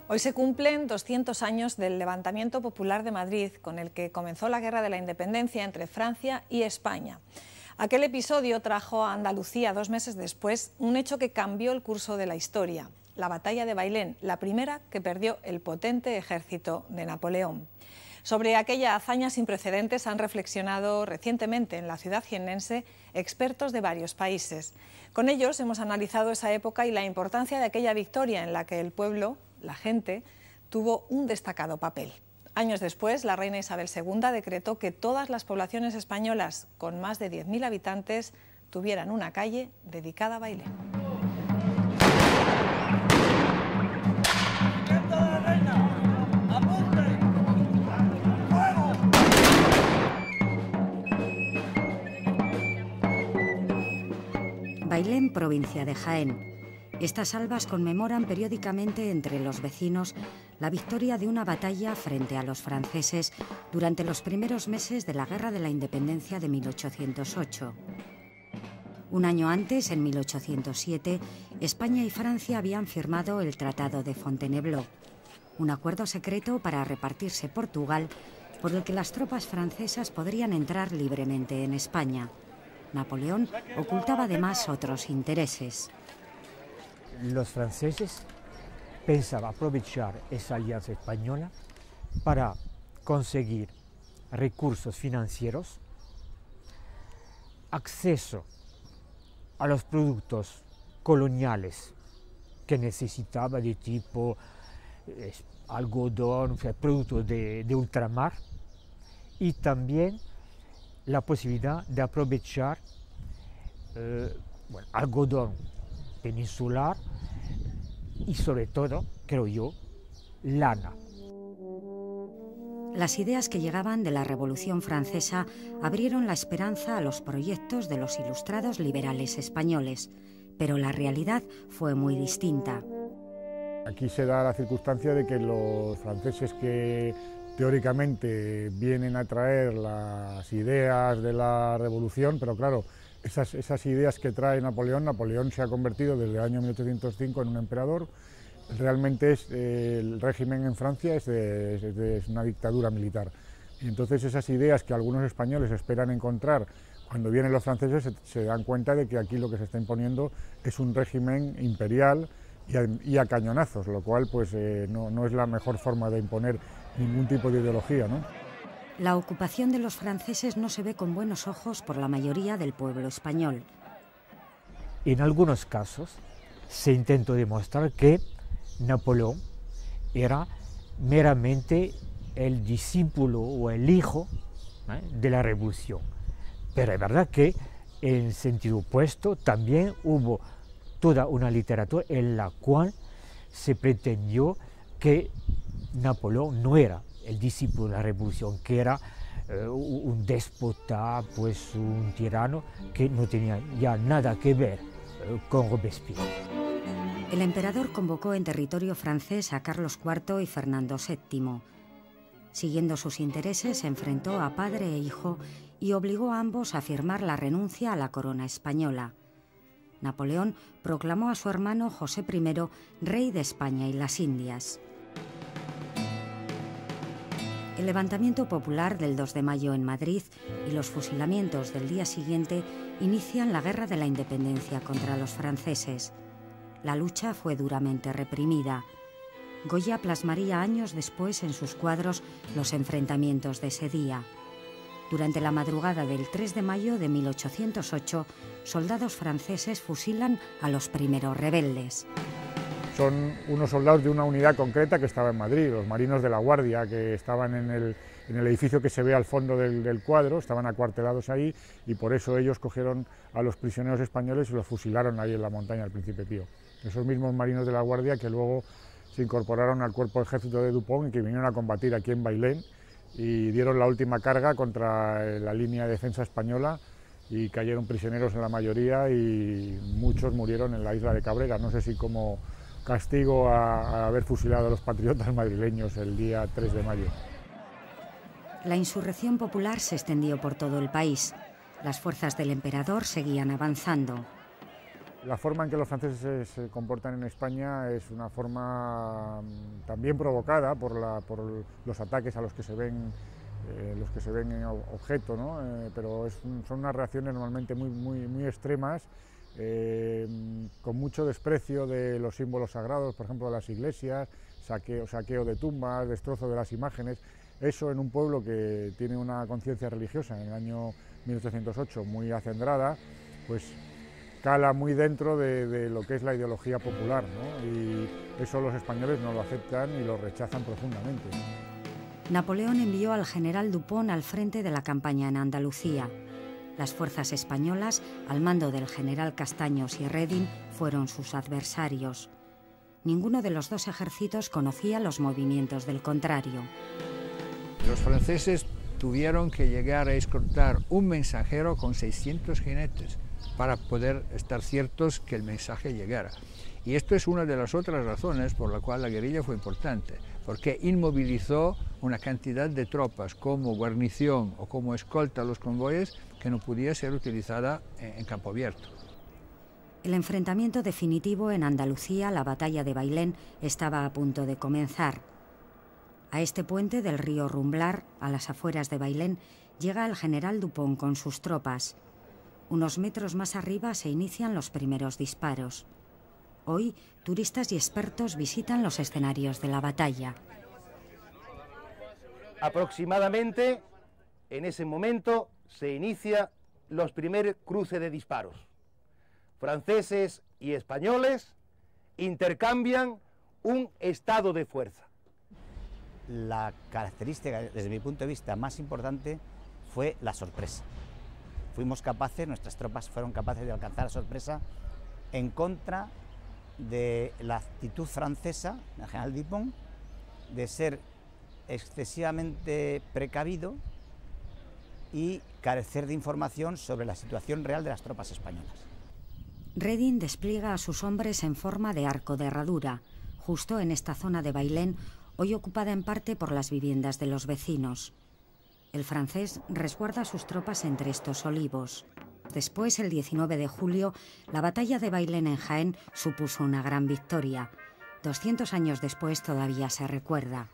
Hoy se cumplen 200 años del levantamiento popular de Madrid, con el que comenzó la Guerra de la Independencia entre Francia y España. Aquel episodio trajo a Andalucía 2 meses después un hecho que cambió el curso de la historia: la batalla de Bailén, la primera que perdió el potente ejército de Napoleón. Sobre aquella hazaña sin precedentes han reflexionado recientemente en la ciudad jiennense expertos de varios países. Con ellos hemos analizado esa época y la importancia de aquella victoria en la que el pueblo, la gente, tuvo un destacado papel. Años después, la reina Isabel II decretó que todas las poblaciones españolas con más de 10.000 habitantes tuvieran una calle dedicada a Bailén. Bailén, provincia de Jaén. Estas albas conmemoran periódicamente entre los vecinos la victoria de una batalla frente a los franceses durante los primeros meses de la Guerra de la Independencia de 1808. Un año antes, en 1807, España y Francia habían firmado el Tratado de Fontainebleau, un acuerdo secreto para repartirse Portugal, por el que las tropas francesas podrían entrar libremente en España. Napoleón ocultaba además otros intereses. Los franceses pensaban aprovechar esa alianza española para conseguir recursos financieros, acceso a los productos coloniales que necesitaba, de tipo algodón, o sea, productos de ultramar, y también la posibilidad de aprovechar algodón peninsular y, sobre todo, creo yo, lana. Las ideas que llegaban de la Revolución Francesa abrieron la esperanza a los proyectos de los ilustrados liberales españoles, pero la realidad fue muy distinta. Aquí se da la circunstancia de que los franceses, que teóricamente vienen a traer las ideas de la revolución, pero claro, esas ideas que trae Napoleón se ha convertido desde el año 1805 en un emperador. Realmente el régimen en Francia es una dictadura militar. Y entonces esas ideas que algunos españoles esperan encontrar cuando vienen los franceses se dan cuenta de que aquí lo que se está imponiendo es un régimen imperial y a cañonazos, lo cual pues, no es la mejor forma de imponer ningún tipo de ideología, ¿no? La ocupación de los franceses no se ve con buenos ojos por la mayoría del pueblo español. En algunos casos se intentó demostrar que Napoleón era meramente el discípulo o el hijo de la revolución. Pero es verdad que en sentido opuesto también hubo toda una literatura en la cual se pretendió que Napoleón no era el discípulo de la revolución, que era un déspota, pues un tirano que no tenía ya nada que ver con Robespierre. El emperador convocó en territorio francés a Carlos IV y Fernando VII. Siguiendo sus intereses, se enfrentó a padre e hijo y obligó a ambos a firmar la renuncia a la corona española. Napoleón proclamó a su hermano José I rey de España y las Indias. El levantamiento popular del 2 de mayo en Madrid y los fusilamientos del día siguiente inician la Guerra de la Independencia contra los franceses. La lucha fue duramente reprimida. Goya plasmaría años después en sus cuadros los enfrentamientos de ese día. Durante la madrugada del 3 de mayo de 1808, soldados franceses fusilan a los primeros rebeldes. Son unos soldados de una unidad concreta que estaba en Madrid, los marinos de la Guardia, que estaban en el edificio que se ve al fondo del cuadro, estaban acuartelados ahí, y por eso ellos cogieron a los prisioneros españoles y los fusilaron ahí en la montaña del Príncipe Pío. Esos mismos marinos de la Guardia que luego se incorporaron al cuerpo de ejército de Dupont y que vinieron a combatir aquí en Bailén y dieron la última carga contra la línea de defensa española, y cayeron prisioneros en la mayoría y muchos murieron en la isla de Cabrera, no sé si como castigo a haber fusilado a los patriotas madrileños el día 3 de mayo. La insurrección popular se extendió por todo el país. Las fuerzas del emperador seguían avanzando. La forma en que los franceses se comportan en España es una forma también provocada por los ataques a los que se ven en objeto, ¿no? Pero son unas reacciones normalmente muy extremas, con mucho desprecio de los símbolos sagrados, por ejemplo de las iglesias, saqueo de tumbas, destrozo de las imágenes. Eso en un pueblo que tiene una conciencia religiosa en el año 1808 muy acendrada, pues cala muy dentro de lo que es la ideología popular, ¿no? Y eso los españoles no lo aceptan y lo rechazan profundamente. Napoleón envió al general Dupont al frente de la campaña en Andalucía. Las fuerzas españolas, al mando del general Castaños y Reding, fueron sus adversarios. Ninguno de los dos ejércitos conocía los movimientos del contrario. Los franceses tuvieron que llegar a escoltar un mensajero con 600 jinetes para poder estar ciertos que el mensaje llegara. Y esto es una de las otras razones por la cual la guerrilla fue importante, porque inmovilizó una cantidad de tropas como guarnición o como escolta a los convoyes que no podía ser utilizada en campo abierto. El enfrentamiento definitivo en Andalucía, la batalla de Bailén, estaba a punto de comenzar. A este puente del río Rumblar, a las afueras de Bailén, llega el general Dupont con sus tropas. Unos metros más arriba se inician los primeros disparos. Hoy, turistas y expertos visitan los escenarios de la batalla. Aproximadamente, en ese momento, se inicia los primeros cruces de disparos. Franceses y españoles intercambian un estado de fuerza. La característica, desde mi punto de vista, más importante fue la sorpresa. Fuimos capaces, nuestras tropas fueron capaces de alcanzar la sorpresa en contra de la actitud francesa, del general Dupont, de ser excesivamente precavido y carecer de información sobre la situación real de las tropas españolas. Reding despliega a sus hombres en forma de arco de herradura, justo en esta zona de Bailén, hoy ocupada en parte por las viviendas de los vecinos. El francés resguarda a sus tropas entre estos olivos. Después, el 19 de julio, la batalla de Bailén en Jaén supuso una gran victoria. 200 años después todavía se recuerda.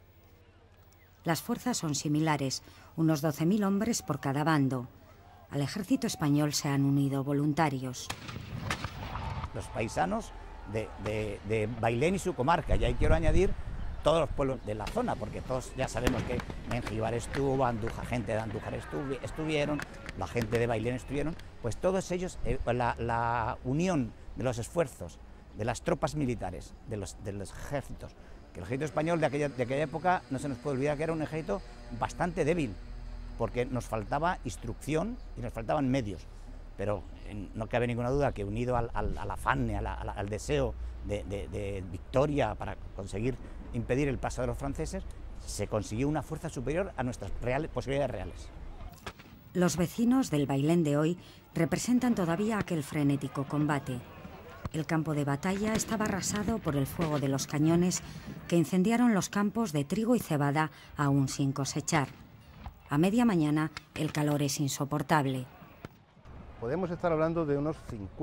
Las fuerzas son similares, unos 12.000 hombres por cada bando. Al ejército español se han unido voluntarios. Los paisanos de Bailén y su comarca, y ahí quiero añadir todos los pueblos de la zona, porque todos ya sabemos que Mengíbar estuvo, gente de Andújar estuvieron, la gente de Bailén estuvieron, pues todos ellos, la unión de los esfuerzos de las tropas militares, de los ejércitos, que el ejército español de aquella época, no se nos puede olvidar que era un ejército bastante débil, porque nos faltaba instrucción y nos faltaban medios, pero no cabe ninguna duda que unido al afán, al deseo de victoria para conseguir impedir el paso de los franceses, se consiguió una fuerza superior a nuestras posibilidades reales. Los vecinos del Bailén de hoy representan todavía aquel frenético combate. El campo de batalla estaba arrasado por el fuego de los cañones que incendiaron los campos de trigo y cebada aún sin cosechar. A media mañana el calor es insoportable. Podemos estar hablando de unos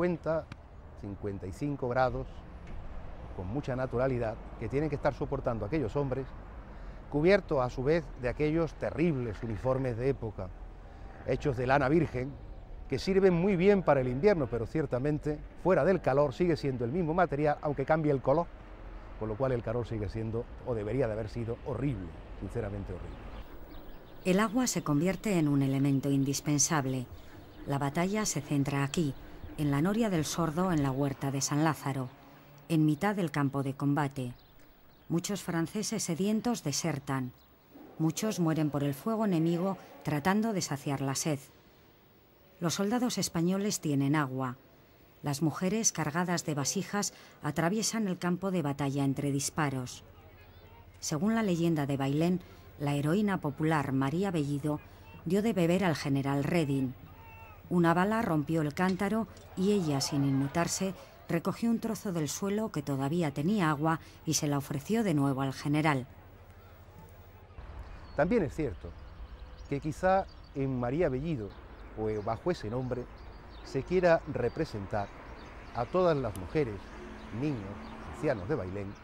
50-55 grados, con mucha naturalidad, que tienen que estar soportando aquellos hombres, cubiertos a su vez de aquellos terribles uniformes de época, hechos de lana virgen, que sirven muy bien para el invierno, pero ciertamente fuera del calor sigue siendo el mismo material, aunque cambie el color, con lo cual el calor sigue siendo, o debería de haber sido, horrible, sinceramente horrible. El agua se convierte en un elemento indispensable. La batalla se centra aquí, en la noria del Sordo, en la huerta de San Lázaro, en mitad del campo de combate. Muchos franceses sedientos desertan. Muchos mueren por el fuego enemigo tratando de saciar la sed. Los soldados españoles tienen agua. Las mujeres cargadas de vasijas atraviesan el campo de batalla entre disparos. Según la leyenda de Bailén, la heroína popular María Bellido dio de beber al general Reding. Una bala rompió el cántaro y ella, sin inmutarse, recogió un trozo del suelo que todavía tenía agua y se la ofreció de nuevo al general. También es cierto que quizá en María Bellido, o bajo ese nombre, se quiera representar a todas las mujeres, niños, ancianos de Bailén,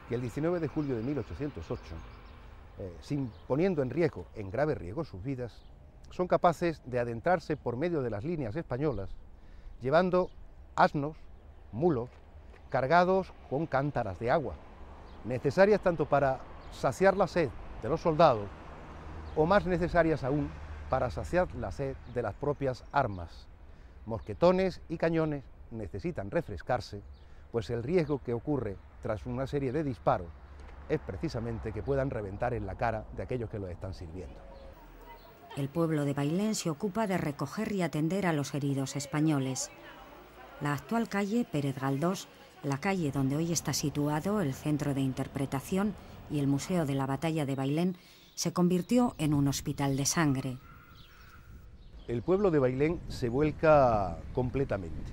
que el 19 de julio de 1808, sin poniendo en grave riesgo sus vidas, son capaces de adentrarse por medio de las líneas españolas, llevando asnos, mulos, cargados con cántaras de agua, necesarias tanto para saciar la sed de los soldados, o más necesarias aún para saciar la sed de las propias armas. Mosquetones y cañones necesitan refrescarse, pues el riesgo que ocurre tras una serie de disparos es precisamente que puedan reventar en la cara de aquellos que los están sirviendo. El pueblo de Bailén se ocupa de recoger y atender a los heridos españoles. La actual calle Pérez Galdós, la calle donde hoy está situado el Centro de Interpretación y el Museo de la Batalla de Bailén, se convirtió en un hospital de sangre. El pueblo de Bailén se vuelca completamente,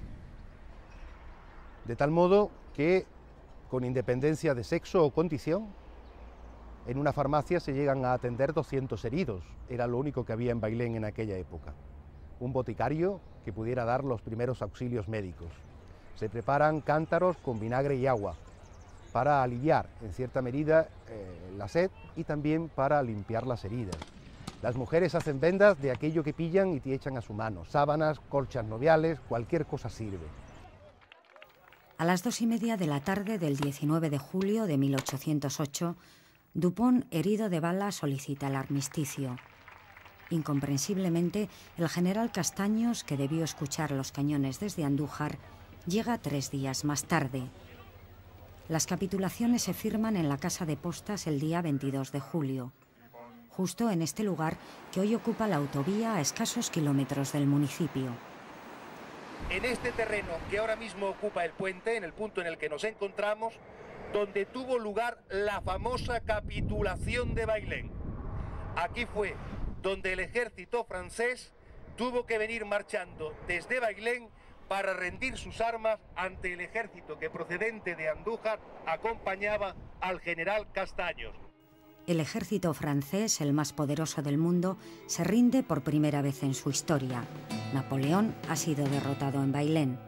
de tal modo que, con independencia de sexo o condición, en una farmacia se llegan a atender 200 heridos, era lo único que había en Bailén en aquella época. Un boticario que pudiera dar los primeros auxilios médicos. Se preparan cántaros con vinagre y agua para aliviar, en cierta medida, la sed y también para limpiar las heridas. Las mujeres hacen vendas de aquello que pillan y te echan a su mano, sábanas, colchas noviales, cualquier cosa sirve. A las 2:30 de la tarde del 19 de julio de 1808, Dupont, herido de bala, solicita el armisticio. Incomprensiblemente, el general Castaños, que debió escuchar los cañones desde Andújar, llega 3 días más tarde. Las capitulaciones se firman en la Casa de Postas el día 22 de julio, justo en este lugar que hoy ocupa la autovía a escasos kilómetros del municipio. En este terreno que ahora mismo ocupa el puente, en el punto en el que nos encontramos, donde tuvo lugar la famosa capitulación de Bailén. Aquí fue donde el ejército francés tuvo que venir marchando desde Bailén para rendir sus armas ante el ejército que, procedente de Andújar, acompañaba al general Castaños. El ejército francés, el más poderoso del mundo, se rinde por primera vez en su historia. Napoleón ha sido derrotado en Bailén.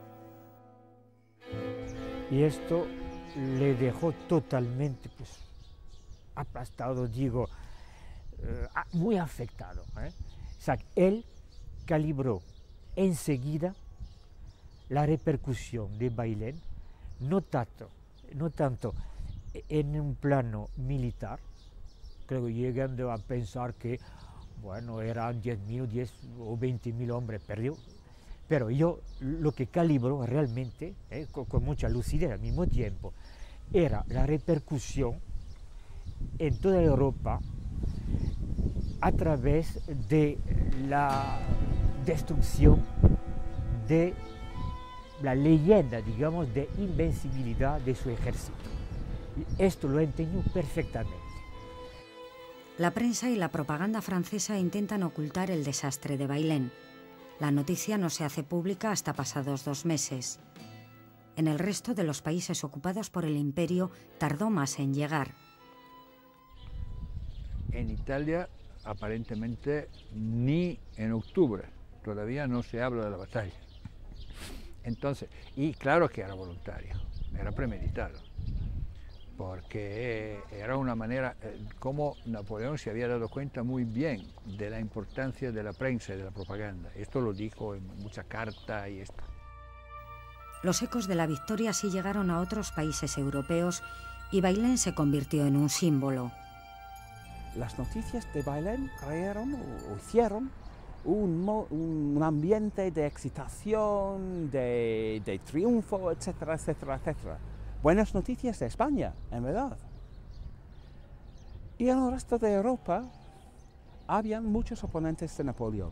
Y esto le dejó totalmente aplastado, digo, muy afectado. O sea, él calibró enseguida la repercusión de Bailén, no tanto en un plano militar, creo llegando a pensar que, bueno, eran 10.000, 10 o 20.000 hombres perdidos, pero yo lo que calibró realmente, con mucha lucidez al mismo tiempo, era la repercusión en toda Europa a través de la destrucción de la leyenda, digamos, de invencibilidad de su ejército. Y esto lo entendió perfectamente. La prensa y la propaganda francesa intentan ocultar el desastre de Bailén. La noticia no se hace pública hasta pasados 2 meses. En el resto de los países ocupados por el imperio tardó más en llegar. En Italia, aparentemente, ni en octubre, todavía no se habla de la batalla. Entonces, y claro que era voluntario, era premeditado, porque era una manera, como Napoleón se había dado cuenta muy bien de la importancia de la prensa y de la propaganda. Esto lo dijo en muchas cartas y esto. Los ecos de la victoria sí llegaron a otros países europeos y Bailén se convirtió en un símbolo. Las noticias de Bailén crearon o hicieron un ambiente de excitación, de triunfo, etcétera, etcétera, etcétera. Buenas noticias de España, en verdad. Y en el resto de Europa habían muchos oponentes de Napoleón.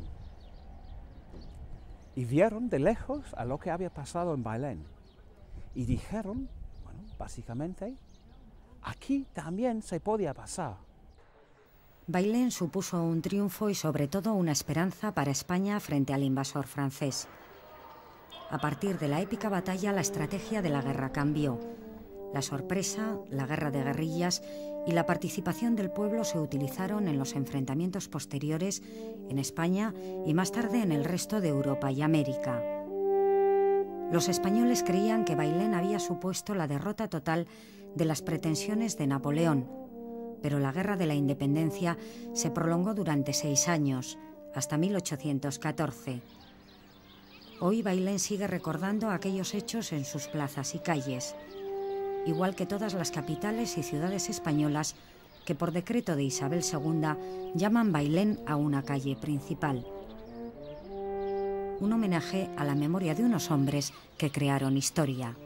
Y vieron de lejos a lo que había pasado en Bailén. Y dijeron, bueno, básicamente, aquí también se podía pasar. Bailén supuso un triunfo y sobre todo una esperanza para España frente al invasor francés. A partir de la épica batalla, la estrategia de la guerra cambió. La sorpresa, la guerra de guerrillas y la participación del pueblo se utilizaron en los enfrentamientos posteriores en España y más tarde en el resto de Europa y América. Los españoles creían que Bailén había supuesto la derrota total de las pretensiones de Napoleón, pero la Guerra de la Independencia se prolongó durante 6 años, hasta 1814. Hoy Bailén sigue recordando aquellos hechos en sus plazas y calles, igual que todas las capitales y ciudades españolas que por decreto de Isabel II llaman Bailén a una calle principal. Un homenaje a la memoria de unos hombres que crearon historia.